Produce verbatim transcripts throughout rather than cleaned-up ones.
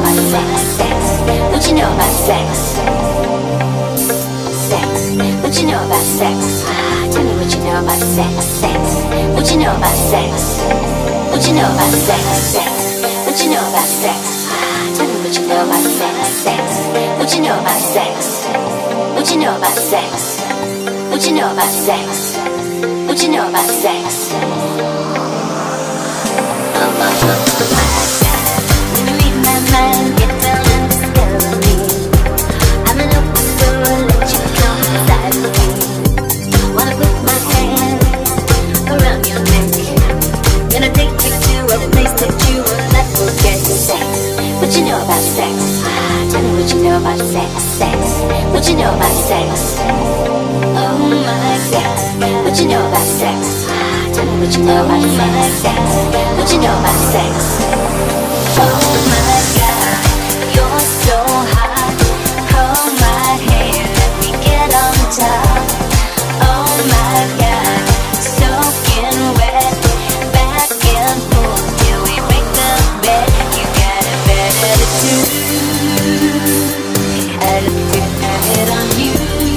about sex? Sex. What you know about sex? Sex. What you know about sex? Ah, tell me what you know about sex. Sex. What you know about sex? What you know about sex? Sex. What you know about sex? Ah, tell me what you know about sex. Sex. What you know about sex? What you know about sex? What you know about sex? What you know about sex? When you read my mind, get down and discover me. I'm an open door, let you come inside of me. Wanna put my hand around your neck. Gonna take you to a place that you will not forget. Sex. What you know about sex? Ah, tell me what you know about sex. Sex. What you know about sex? Oh my sex. What you know about sex? Ah, tell me what you know about sex. Sex. What you know about sex? Oh my God, you're so hot. Hold my hand, let me get on top. Oh my God, soaking wet, back and forth till we break the bed. You got a bad attitude. Attitude, have it on you.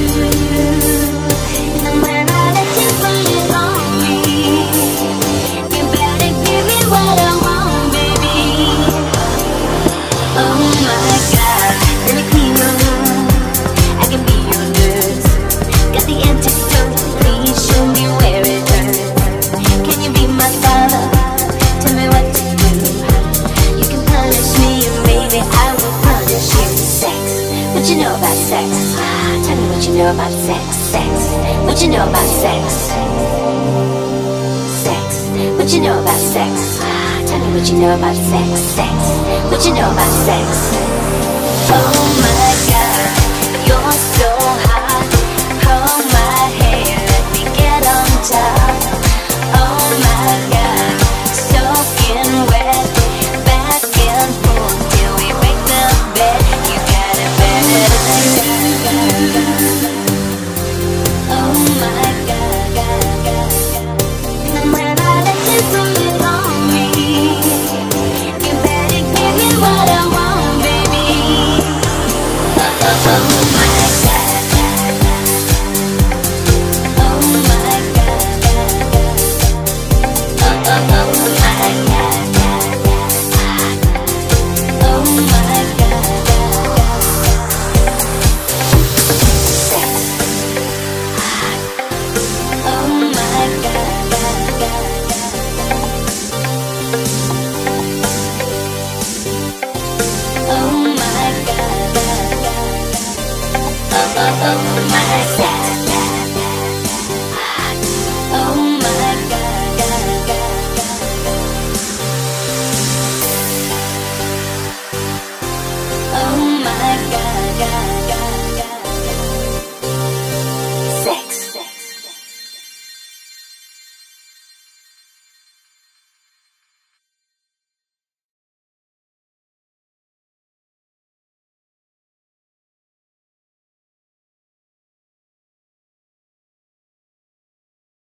And when I let you put it on me, you better give me what I want, baby. Oh my God, let me clean your room. I can be your nurse. Got the antidote, please show me where it hurts. Can you be my father? Tell me what to do. You can punish me and maybe I will punish you. Sex. What you know about sex? Ah, tell me what you know about sex. Sex. What you know about sex? Sex. What you know about sex? Ah, tell me what you know about sex. Sex. What you know about sex? Oh my God, you're so hot. Hold my hand, let me get on top. Oh my God, soaking wet, back and forth till we break the bed. You got a bad attitude. Oh my God, God, God, God. And when I let you put it on me, you better give me what I want, baby. Oh my God, oh my God, oh my God, oh my God. Sex. Oh my God, oh my God, oh, oh, oh my God.